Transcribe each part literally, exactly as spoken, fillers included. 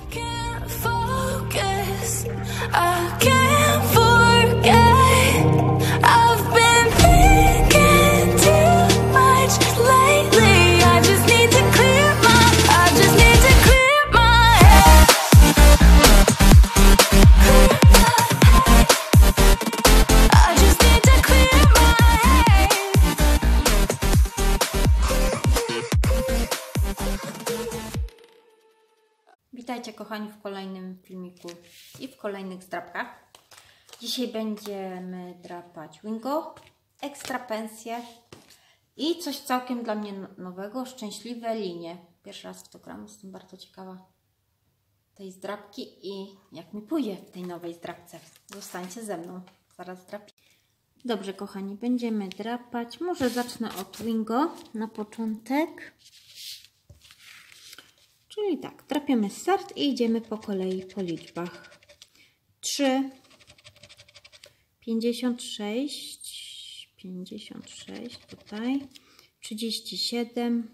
can't focus. I can't forget. I've been thinking too much lately. I just need to clear my, I just need to clear my head. Clear my head. I just need to clear my head. Witajcie kochani w kolejnym filmiku i w kolejnych zdrapkach. Dzisiaj będziemy drapać Wingo, ekstra pensję i coś całkiem dla mnie nowego, szczęśliwe linie. Pierwszy raz w to gram, jestem bardzo ciekawa tej zdrapki i jak mi pójdzie w tej nowej zdrapce. Zostańcie ze mną, zaraz drapię. Dobrze kochani, będziemy drapać. Może zacznę od Wingo na początek. Czyli tak, drapiemy start i idziemy po kolei po liczbach. trzy, pięćdziesiąt sześć, pięćdziesiąt sześć tutaj, trzydzieści siedem,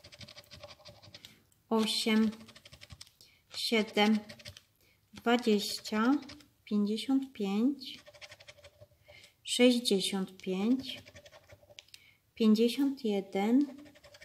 osiem, siedem, dwadzieścia, pięćdziesiąt pięć, sześćdziesiąt pięć, pięćdziesiąt jeden,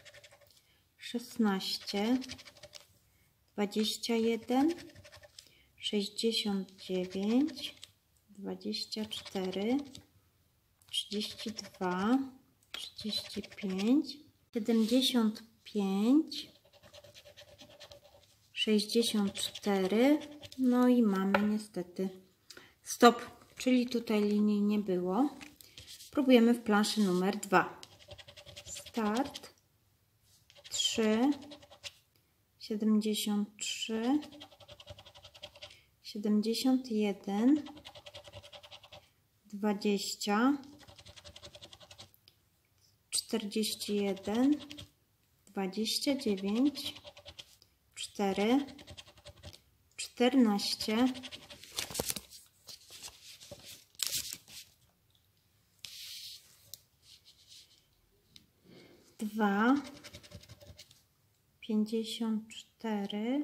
szesnaście, dwadzieścia jeden, sześćdziesiąt dziewięć, dwadzieścia cztery, trzydzieści dwa, trzydzieści pięć, siedemdziesiąt pięć, sześćdziesiąt cztery, no i mamy niestety stop, czyli tutaj linii nie było. Próbujemy w planszy numer dwa. Start, trzy, siedemdziesiąt trzy, siedemdziesiąt jeden, dwadzieścia, czterdzieści jeden, dwadzieścia dziewięć, cztery, czternaście, dwa, pięćdziesiąt cztery,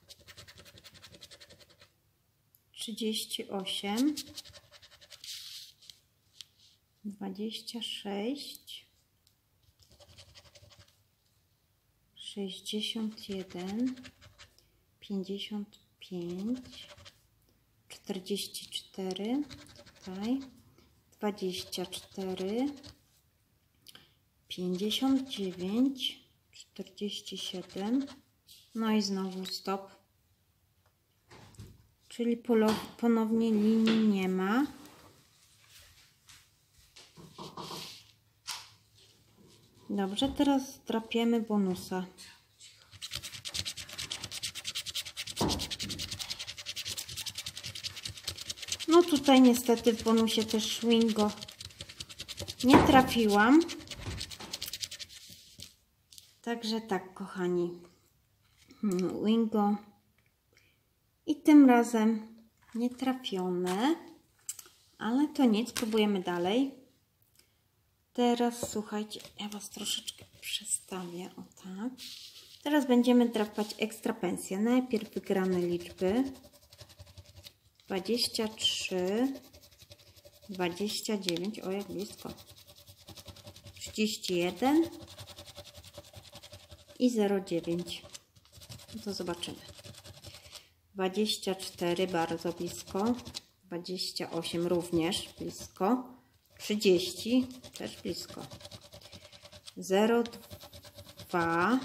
trzydzieści osiem, dwadzieścia sześć, sześćdziesiąt jeden, pięćdziesiąt pięć, czterdzieści cztery, tutaj, dwadzieścia cztery, pięćdziesiąt dziewięć, czterdzieści siedem, no i znowu stop, czyli ponownie linii nie ma. Dobrze, teraz drapiemy bonusa. No tutaj niestety w bonusie też Wingo nie trafiłam. Także tak kochani, Wingo i tym razem nie trafione, ale to nic, próbujemy dalej. Teraz słuchajcie, ja Was troszeczkę przestawię, o tak. Teraz będziemy drapać ekstra pensję. Najpierw wygrane liczby dwadzieścia trzy, dwadzieścia dziewięć, o jak blisko, trzydzieści jeden i zero dziewięć. No to zobaczymy. dwadzieścia cztery bardzo blisko, dwadzieścia osiem również blisko, trzydzieści też blisko, zero dwa.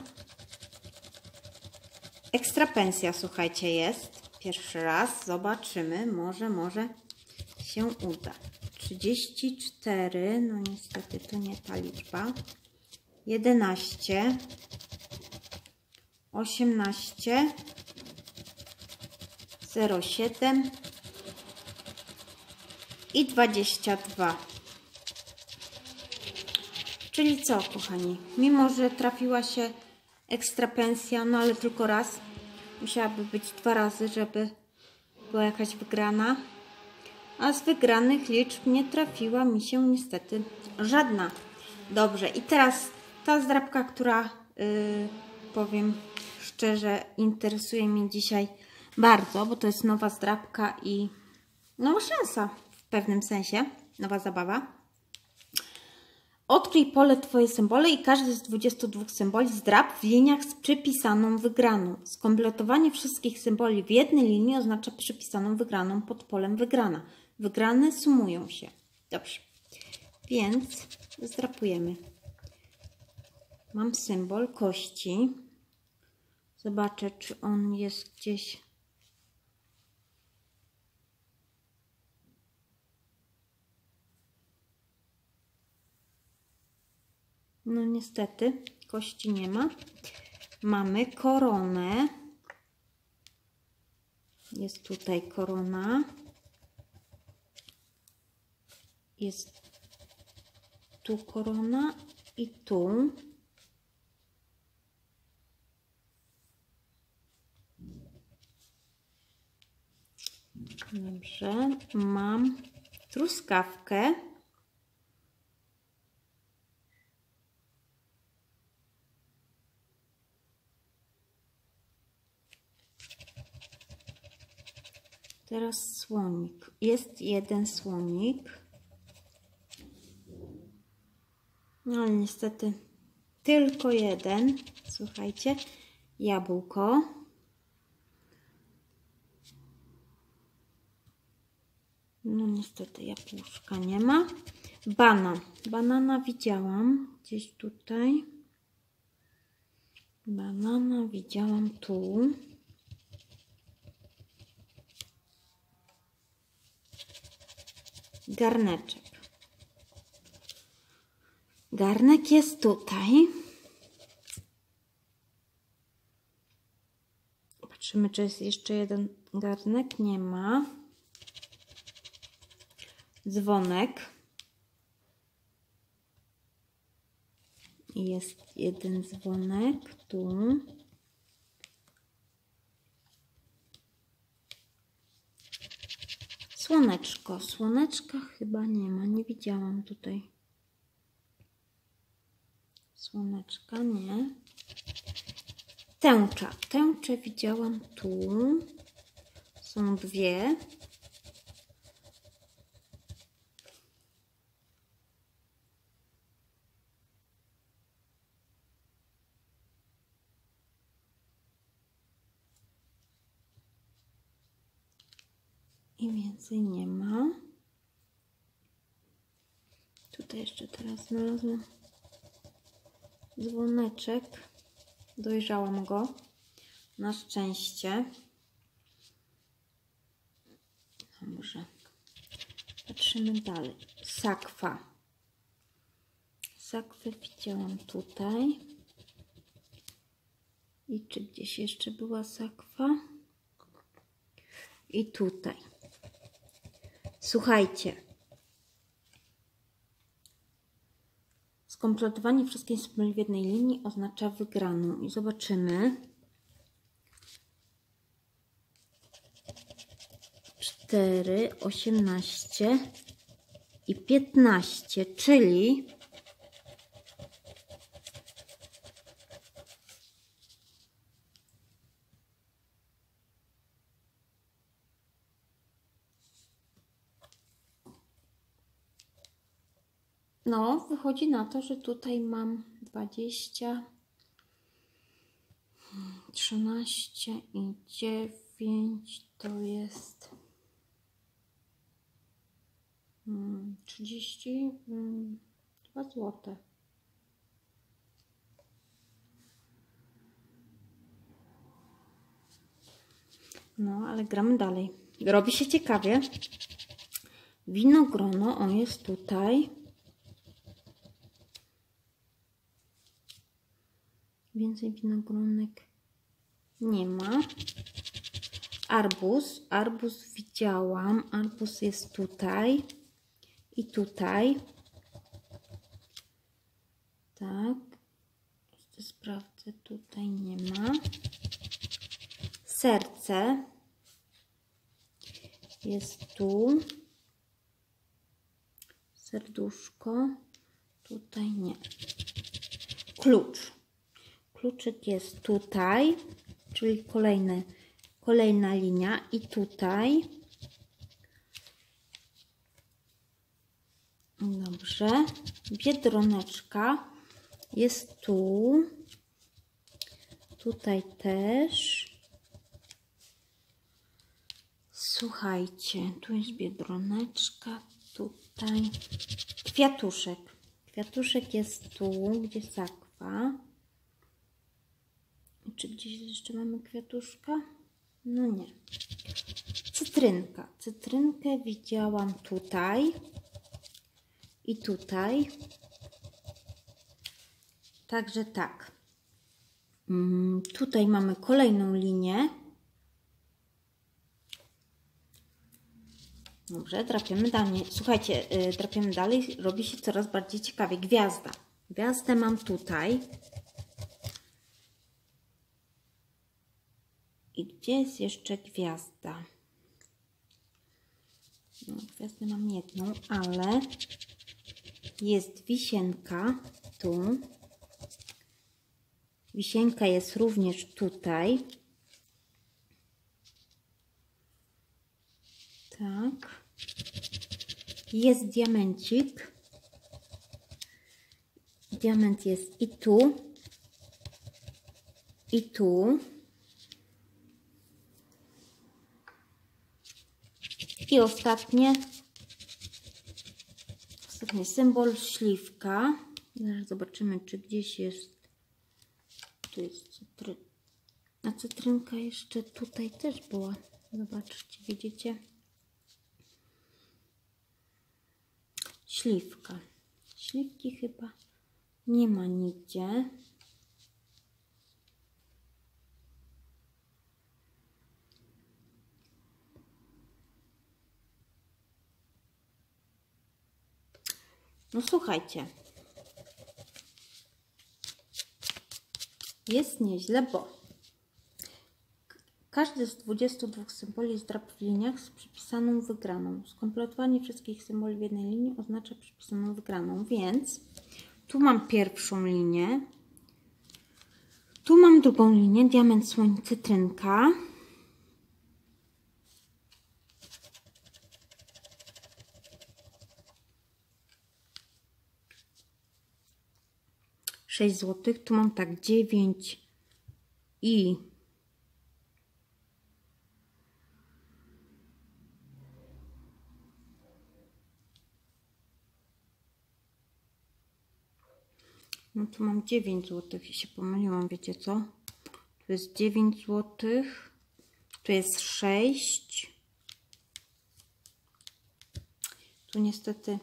Ekstra pensja, słuchajcie, jest pierwszy raz, zobaczymy, może może się uda. trzydzieści cztery, no niestety to nie ta liczba, jedenaście, osiemnaście, zero siedem i dwadzieścia dwa. Czyli co, kochani? Mimo że trafiła się ekstra pensja, no ale tylko raz, musiałaby być dwa razy, żeby była jakaś wygrana. A z wygranych liczb nie trafiła mi się niestety żadna. Dobrze, i teraz ta zdrapka, która yy, powiem szczerze, interesuje mnie dzisiaj Bardzo, bo to jest nowa zdrabka i nowa szansa w pewnym sensie. Nowa zabawa. Odkryj pole Twoje symbole i każdy z dwudziestu dwóch symboli zdrab w liniach z przypisaną wygraną. Skompletowanie wszystkich symboli w jednej linii oznacza przypisaną wygraną pod polem wygrana. Wygrane sumują się. Dobrze. Więc zdrapujemy. Mam symbol kości. Zobaczę, czy on jest gdzieś. No niestety, kości nie ma. Mamy koronę. Jest tutaj korona. Jest tu korona i tu. Dobrze, mam truskawkę. Teraz słonik. Jest jeden słonik. No ale niestety tylko jeden. Słuchajcie, jabłko. No niestety jabłuszka nie ma. Banan. Banana widziałam gdzieś tutaj. Banana widziałam tu. Garneczek. Garnek jest tutaj. Patrzymy, czy jest jeszcze jeden garnek. Nie ma. Dzwonek. Jest jeden dzwonek tu. Słoneczko. Słoneczka chyba nie ma. Nie widziałam tutaj. Słoneczka nie. Tęcza. Tęczę widziałam tu. Są dwie. I więcej nie ma. Tutaj jeszcze teraz znalazłam dzwoneczek. Dojrzałam go. Na szczęście. Dobrze. Patrzymy dalej. Sakwa. Sakwę widziałam tutaj. I czy gdzieś jeszcze była sakwa? I tutaj. Słuchajcie. Skompletowanie wszystkich symboli w jednej linii oznacza wygraną. I zobaczymy. cztery, osiemnaście i piętnaście, czyli no, wychodzi na to, że tutaj mam dwadzieścia, trzynaście i dziewięć, to jest trzydzieści dwa złote. No, ale gramy dalej. Robi się ciekawie. Winogrono, on jest tutaj. Więcej winogronek nie ma. Arbuz. Arbuz widziałam. Arbuz jest tutaj. I tutaj. Tak. Jeszcze sprawdzę. Tutaj nie ma. Serce. Jest tu. Serduszko. Tutaj nie. Klucz. Kluczyk jest tutaj, czyli kolejny kolejna linia i tutaj. Dobrze. Biedroneczka jest tu. Tutaj też. Słuchajcie, tu jest biedroneczka, tutaj kwiatuszek. Kwiatuszek jest tu, gdzie sakwa. Czy gdzieś jeszcze mamy kwiatuszka? No nie. Cytrynka. Cytrynkę widziałam tutaj i tutaj. Także tak. Hmm, tutaj mamy kolejną linię. Dobrze, drapiemy dalej. Słuchajcie, yy, drapiemy dalej. Robi się coraz bardziej ciekawie. Gwiazda. Gwiazdę mam tutaj. I gdzie jest jeszcze gwiazda? No, gwiazdę mam jedną, ale jest wisienka tu. Wisienka jest również tutaj. Tak. Jest diamencik. Diament jest i tu, i tu. I ostatnie. Ostatni symbol, śliwka. Zaraz zobaczymy, czy gdzieś jest. Tu jest cytry... A cytrynka jeszcze tutaj też była. Zobaczcie, widzicie? Śliwka. Śliwki chyba nie ma nigdzie. No słuchajcie. Jest nieźle, bo każdy z dwudziestu dwóch symboli jest drap w liniach z przypisaną wygraną. Skompletowanie wszystkich symboli w jednej linii oznacza przypisaną wygraną, więc tu mam pierwszą linię, tu mam drugą linię, diament, słoń, cytrynka. sześć złotych, tu mam tak dziewięć i no tu mam dziewięć złotych i się pomyliłam, wiecie co? Tu jest dziewięć złotych, tu jest sześć. Tu niestety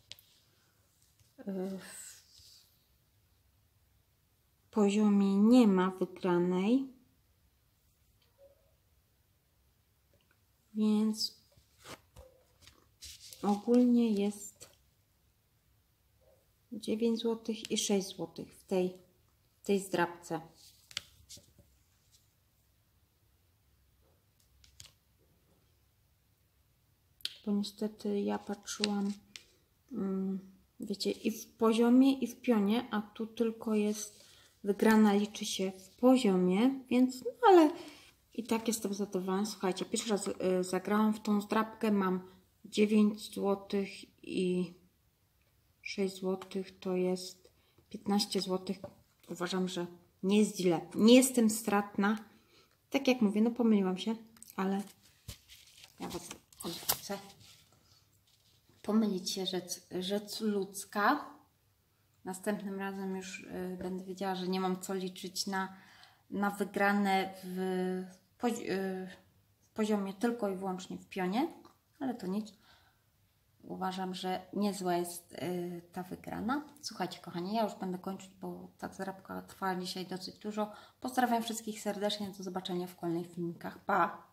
w poziomie nie ma wygranej, więc ogólnie jest dziewięć złotych i sześć złotych w tej, w tej zdrabce. Bo niestety ja patrzyłam, wiecie, i w poziomie, i w pionie, a tu tylko jest wygrana, liczy się w poziomie, więc, no ale i tak jestem zadowolona. Słuchajcie, pierwszy raz y, zagrałam w tą zdrabkę, mam dziewięć złotych i sześć złotych, to jest piętnaście złotych. Uważam, że nie jest źle. Nie jestem stratna. Tak jak mówię, no pomyliłam się, ale ja Was odwrócę. Pomylić się rzecz, rzecz ludzka. Następnym razem już y, będę wiedziała, że nie mam co liczyć na, na wygrane w, pozi y, w poziomie tylko i wyłącznie w pionie, ale to nic. Uważam, że niezła jest y, ta wygrana. Słuchajcie, kochani, ja już będę kończyć, bo ta zdrabka trwa dzisiaj dosyć dużo. Pozdrawiam wszystkich serdecznie, do zobaczenia w kolejnych filmikach. Pa!